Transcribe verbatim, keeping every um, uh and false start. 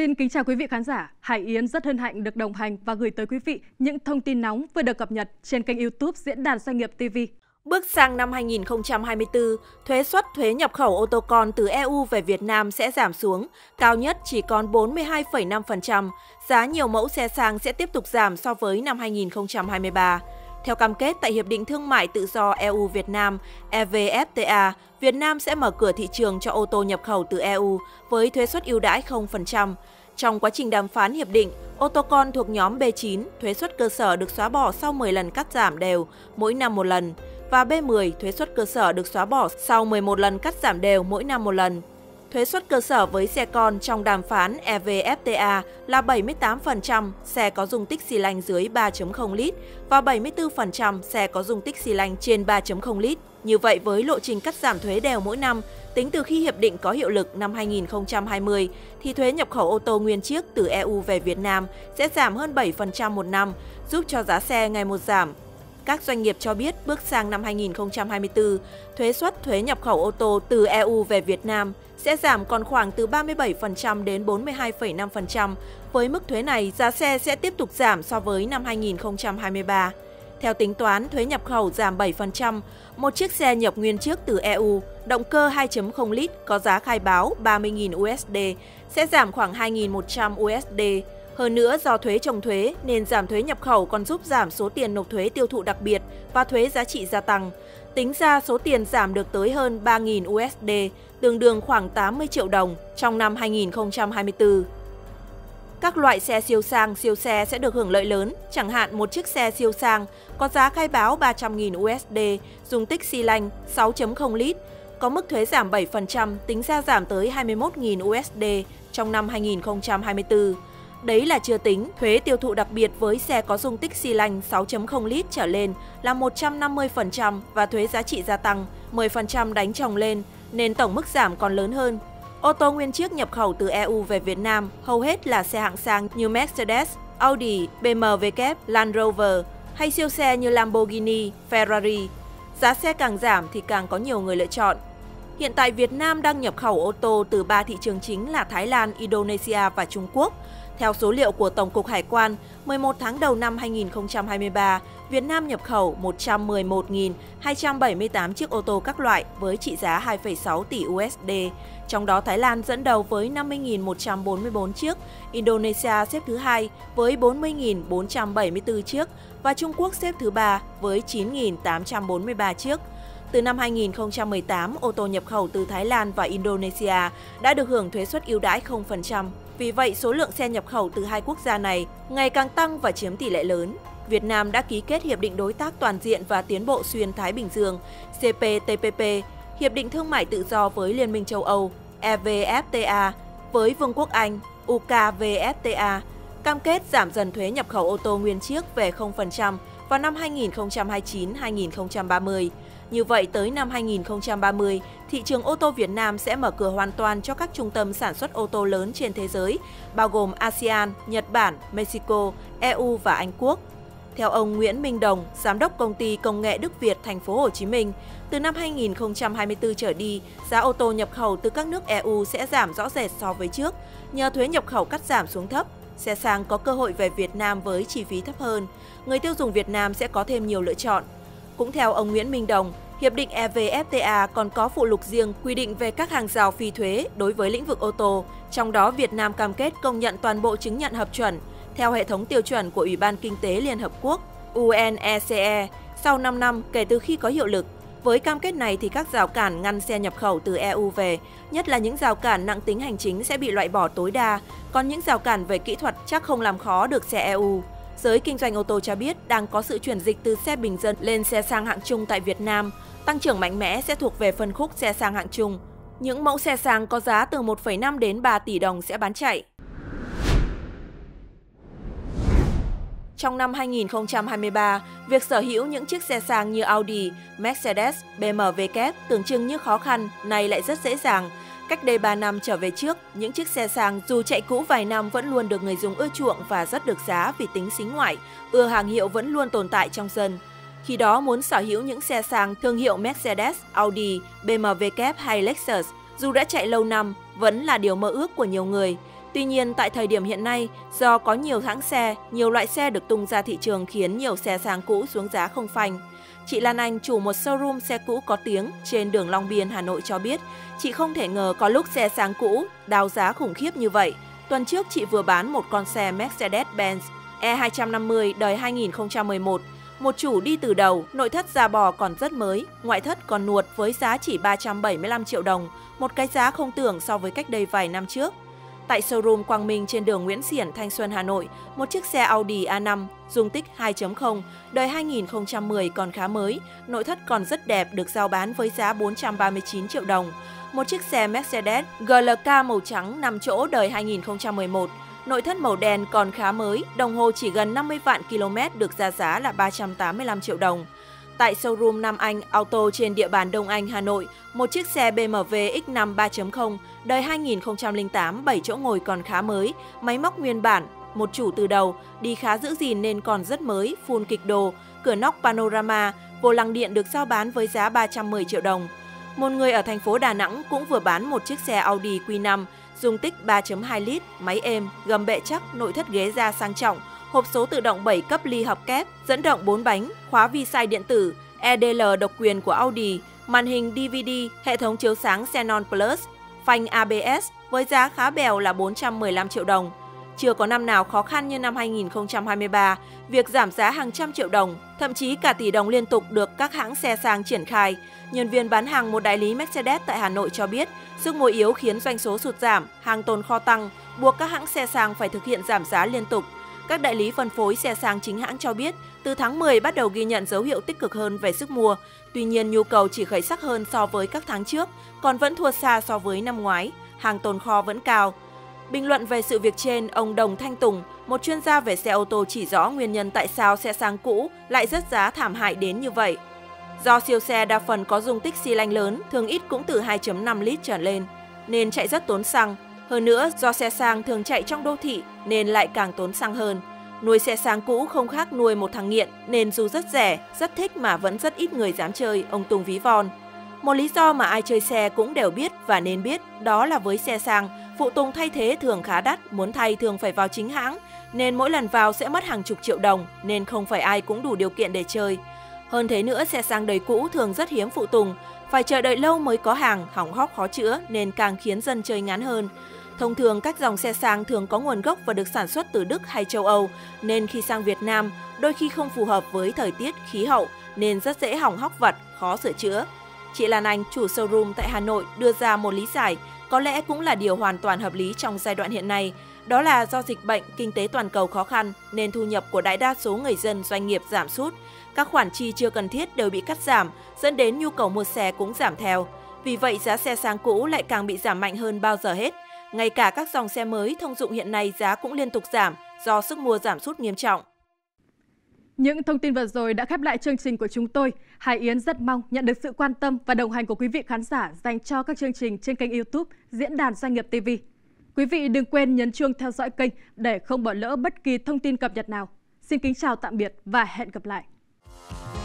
Xin kính chào quý vị khán giả. Hải Yến rất hân hạnh được đồng hành và gửi tới quý vị những thông tin nóng vừa được cập nhật trên kênh YouTube Diễn đàn Doanh nghiệp ti vi. Bước sang năm hai nghìn không trăm hai mươi tư, thuế suất thuế nhập khẩu ô tô con từ e u về Việt Nam sẽ giảm xuống, cao nhất chỉ còn bốn mươi hai phẩy năm phần trăm. Giá nhiều mẫu xe sang sẽ tiếp tục giảm so với năm hai nghìn không trăm hai mươi ba. Theo cam kết tại Hiệp định Thương mại Tự do e u-Việt Nam (e vê ép tê a), Việt Nam sẽ mở cửa thị trường cho ô tô nhập khẩu từ e u với thuế suất ưu đãi không phần trăm. Trong quá trình đàm phán hiệp định, ô tô con thuộc nhóm B chín, thuế suất cơ sở được xóa bỏ sau mười lần cắt giảm đều, mỗi năm một lần, và B mười, thuế suất cơ sở được xóa bỏ sau mười một lần cắt giảm đều mỗi năm một lần. Thuế suất cơ sở với xe con trong đàm phán e vê ép tê a là bảy mươi tám phần trăm xe có dung tích xi lanh dưới ba phẩy không lít và bảy mươi tư phần trăm xe có dung tích xi lanh trên ba phẩy không lít. Như vậy với lộ trình cắt giảm thuế đều mỗi năm, tính từ khi hiệp định có hiệu lực năm hai nghìn không trăm hai mươi, thì thuế nhập khẩu ô tô nguyên chiếc từ e u về Việt Nam sẽ giảm hơn bảy phần trăm một năm, giúp cho giá xe ngày một giảm. Các doanh nghiệp cho biết bước sang năm hai nghìn không trăm hai mươi tư, thuế suất thuế nhập khẩu ô tô từ e u về Việt Nam sẽ giảm còn khoảng từ ba mươi bảy phần trăm đến bốn mươi hai phẩy năm phần trăm. Với mức thuế này, giá xe sẽ tiếp tục giảm so với năm hai nghìn không trăm hai mươi ba. Theo tính toán, thuế nhập khẩu giảm bảy phần trăm, một chiếc xe nhập nguyên chiếc từ e u, động cơ hai phẩy không lít có giá khai báo ba mươi nghìn đô la sẽ giảm khoảng hai nghìn một trăm đô la. Hơn nữa, do thuế trồng thuế nên giảm thuế nhập khẩu còn giúp giảm số tiền nộp thuế tiêu thụ đặc biệt và thuế giá trị gia tăng. Tính ra số tiền giảm được tới hơn ba nghìn đô la, tương đương khoảng tám mươi triệu đồng trong năm hai nghìn không trăm hai mươi tư. Các loại xe siêu sang, siêu xe sẽ được hưởng lợi lớn, chẳng hạn một chiếc xe siêu sang có giá khai báo ba trăm nghìn đô la, dung tích xi lanh sáu phẩy không lít, có mức thuế giảm bảy phần trăm, tính ra giảm tới hai mươi mốt nghìn đô la trong năm hai nghìn không trăm hai mươi tư. Đấy là chưa tính, thuế tiêu thụ đặc biệt với xe có dung tích xi lanh sáu phẩy không lít trở lên là một trăm năm mươi phần trăm và thuế giá trị gia tăng mười phần trăm đánh chồng lên, nên tổng mức giảm còn lớn hơn. Ô tô nguyên chiếc nhập khẩu từ e u về Việt Nam hầu hết là xe hạng sang như Mercedes, Audi, B M W, Land Rover hay siêu xe như Lamborghini, Ferrari. Giá xe càng giảm thì càng có nhiều người lựa chọn. Hiện tại Việt Nam đang nhập khẩu ô tô từ ba thị trường chính là Thái Lan, Indonesia và Trung Quốc. Theo số liệu của Tổng cục Hải quan, mười một tháng đầu năm hai nghìn không trăm hai mươi ba, Việt Nam nhập khẩu một trăm mười một nghìn hai trăm bảy mươi tám chiếc ô tô các loại với trị giá hai phẩy sáu tỷ đô la. Trong đó Thái Lan dẫn đầu với năm mươi nghìn một trăm bốn mươi tư chiếc, Indonesia xếp thứ hai với bốn mươi nghìn bốn trăm bảy mươi tư chiếc và Trung Quốc xếp thứ ba với chín nghìn tám trăm bốn mươi ba chiếc. Từ năm hai nghìn không trăm mười tám, ô tô nhập khẩu từ Thái Lan và Indonesia đã được hưởng thuế suất ưu đãi không phần trăm. Vì vậy, số lượng xe nhập khẩu từ hai quốc gia này ngày càng tăng và chiếm tỷ lệ lớn. Việt Nam đã ký kết Hiệp định Đối tác Toàn diện và Tiến bộ Xuyên Thái Bình Dương C P T P P, Hiệp định Thương mại Tự do với Liên minh châu Âu E V F T A, với Vương quốc Anh U K V F T A, cam kết giảm dần thuế nhập khẩu ô tô nguyên chiếc về không phần trăm vào năm hai nghìn không trăm hai mươi chín đến hai nghìn không trăm ba mươi. Như vậy, tới năm hai nghìn không trăm ba mươi, thị trường ô tô Việt Nam sẽ mở cửa hoàn toàn cho các trung tâm sản xuất ô tô lớn trên thế giới, bao gồm a sê an, Nhật Bản, Mexico, e u và Anh Quốc. Theo ông Nguyễn Minh Đồng, Giám đốc Công ty Công nghệ Đức Việt Thành phố Hồ Chí Minh, từ năm hai nghìn không trăm hai mươi tư trở đi, giá ô tô nhập khẩu từ các nước e u sẽ giảm rõ rệt so với trước, nhờ thuế nhập khẩu cắt giảm xuống thấp. Xe sang có cơ hội về Việt Nam với chi phí thấp hơn, người tiêu dùng Việt Nam sẽ có thêm nhiều lựa chọn. Cũng theo ông Nguyễn Minh Đồng, Hiệp định E V F T A còn có phụ lục riêng quy định về các hàng rào phi thuế đối với lĩnh vực ô tô, trong đó Việt Nam cam kết công nhận toàn bộ chứng nhận hợp chuẩn theo hệ thống tiêu chuẩn của Ủy ban Kinh tế Liên Hợp Quốc U N E C E sau năm năm kể từ khi có hiệu lực. Với cam kết này thì các rào cản ngăn xe nhập khẩu từ e u về, nhất là những rào cản nặng tính hành chính sẽ bị loại bỏ tối đa, còn những rào cản về kỹ thuật chắc không làm khó được xe e u. Giới kinh doanh ô tô cho biết đang có sự chuyển dịch từ xe bình dân lên xe sang hạng trung tại Việt Nam. Tăng trưởng mạnh mẽ sẽ thuộc về phân khúc xe sang hạng trung. Những mẫu xe sang có giá từ một phẩy năm đến ba tỷ đồng sẽ bán chạy. Trong năm hai nghìn không trăm hai mươi ba, việc sở hữu những chiếc xe sang như Audi, Mercedes, B M W tưởng chừng như khó khăn, nay lại rất dễ dàng. Cách đây ba năm trở về trước, những chiếc xe sang dù chạy cũ vài năm vẫn luôn được người dùng ưa chuộng và rất được giá vì tính xính ngoại, ưa hàng hiệu vẫn luôn tồn tại trong dân. Khi đó muốn sở hữu những xe sang thương hiệu Mercedes, Audi, B M W hay Lexus, dù đã chạy lâu năm, vẫn là điều mơ ước của nhiều người. Tuy nhiên, tại thời điểm hiện nay, do có nhiều hãng xe, nhiều loại xe được tung ra thị trường khiến nhiều xe sang cũ xuống giá không phanh. Chị Lan Anh, chủ một showroom xe cũ có tiếng trên đường Long Biên, Hà Nội cho biết, chị không thể ngờ có lúc xe sang cũ đào giá khủng khiếp như vậy. Tuần trước, chị vừa bán một con xe Mercedes-Benz E hai trăm năm mươi đời hai nghìn không trăm mười một. Một chủ đi từ đầu, nội thất da bò còn rất mới, ngoại thất còn nuột với giá chỉ ba trăm bảy mươi lăm triệu đồng, một cái giá không tưởng so với cách đây vài năm trước. Tại showroom Quang Minh trên đường Nguyễn Xiển, Thanh Xuân, Hà Nội, một chiếc xe Audi A năm dung tích hai chấm không đời hai nghìn không trăm mười còn khá mới, nội thất còn rất đẹp được rao bán với giá bốn trăm ba mươi chín triệu đồng. Một chiếc xe Mercedes G L K màu trắng năm chỗ đời hai nghìn không trăm mười một, nội thất màu đen còn khá mới, đồng hồ chỉ gần năm mươi vạn ki lô mét được ra giá là ba trăm tám mươi lăm triệu đồng. Tại showroom Nam Anh Auto trên địa bàn Đông Anh, Hà Nội, một chiếc xe B M W X năm ba chấm không đời hai nghìn không trăm lẻ tám, bảy chỗ ngồi còn khá mới, máy móc nguyên bản, một chủ từ đầu, đi khá giữ gìn nên còn rất mới, full kịch đồ, cửa nóc panorama, vô lăng điện được rao bán với giá ba trăm mười triệu đồng. Một người ở thành phố Đà Nẵng cũng vừa bán một chiếc xe Audi Q năm, dung tích ba chấm hai lít, máy êm, gầm bệ chắc, nội thất ghế da sang trọng, hộp số tự động bảy cấp ly hợp kép, dẫn động bốn bánh, khóa vi sai điện tử, E D L độc quyền của Audi, màn hình D V D, hệ thống chiếu sáng Xenon Plus, phanh A B S với giá khá bèo là bốn trăm mười lăm triệu đồng. Chưa có năm nào khó khăn như năm hai nghìn không trăm hai mươi ba, việc giảm giá hàng trăm triệu đồng, thậm chí cả tỷ đồng liên tục được các hãng xe sang triển khai. Nhân viên bán hàng một đại lý Mercedes tại Hà Nội cho biết, sức mua yếu khiến doanh số sụt giảm, hàng tồn kho tăng, buộc các hãng xe sang phải thực hiện giảm giá liên tục. Các đại lý phân phối xe sang chính hãng cho biết, từ tháng mười bắt đầu ghi nhận dấu hiệu tích cực hơn về sức mua. Tuy nhiên, nhu cầu chỉ khởi sắc hơn so với các tháng trước, còn vẫn thua xa so với năm ngoái, hàng tồn kho vẫn cao. Bình luận về sự việc trên, ông Đồng Thanh Tùng, một chuyên gia về xe ô tô chỉ rõ nguyên nhân tại sao xe sang cũ lại rớt giá thảm hại đến như vậy. Do siêu xe đa phần có dung tích xi lanh lớn, thường ít cũng từ hai chấm năm lít trở lên, nên chạy rất tốn xăng. Hơn nữa, do xe sang thường chạy trong đô thị nên lại càng tốn xăng hơn. Nuôi xe sang cũ không khác nuôi một thằng nghiện nên dù rất rẻ, rất thích mà vẫn rất ít người dám chơi, ông Tùng ví von. Một lý do mà ai chơi xe cũng đều biết và nên biết đó là với xe sang, phụ tùng thay thế thường khá đắt, muốn thay thường phải vào chính hãng, nên mỗi lần vào sẽ mất hàng chục triệu đồng nên không phải ai cũng đủ điều kiện để chơi. Hơn thế nữa, xe sang đời cũ thường rất hiếm phụ tùng, phải chờ đợi lâu mới có hàng, hỏng hóc khó chữa nên càng khiến dân chơi ngán hơn. Thông thường các dòng xe sang thường có nguồn gốc và được sản xuất từ Đức hay châu Âu, nên khi sang Việt Nam, đôi khi không phù hợp với thời tiết, khí hậu nên rất dễ hỏng hóc vặt, khó sửa chữa. Chị Lan Anh, chủ showroom tại Hà Nội đưa ra một lý giải, có lẽ cũng là điều hoàn toàn hợp lý trong giai đoạn hiện nay. Đó là do dịch bệnh, kinh tế toàn cầu khó khăn nên thu nhập của đại đa số người dân doanh nghiệp giảm sút. Các khoản chi chưa cần thiết đều bị cắt giảm, dẫn đến nhu cầu mua xe cũng giảm theo. Vì vậy, giá xe sang cũ lại càng bị giảm mạnh hơn bao giờ hết. Ngay cả các dòng xe mới thông dụng hiện nay giá cũng liên tục giảm do sức mua giảm sút nghiêm trọng. Những thông tin vừa rồi đã khép lại chương trình của chúng tôi. Hải Yến rất mong nhận được sự quan tâm và đồng hành của quý vị khán giả dành cho các chương trình trên kênh YouTube Diễn đàn Doanh nghiệp ti vi. Quý vị đừng quên nhấn chuông theo dõi kênh để không bỏ lỡ bất kỳ thông tin cập nhật nào. Xin kính chào tạm biệt và hẹn gặp lại.